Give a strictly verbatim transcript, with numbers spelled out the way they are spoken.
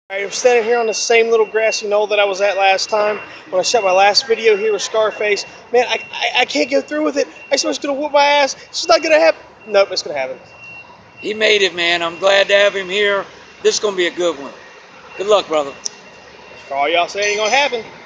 Alright, I'm standing here on the same little grassy knoll that I was at last time when I shot my last video here with Scarface. Man, I, I, I can't go through with it. I swear it's going to whoop my ass. It's not going to happen. Nope, it's going to happen. He made it, man. I'm glad to have him here. This is going to be a good one. Good luck, brother. For all y'all say it ain't going to happen.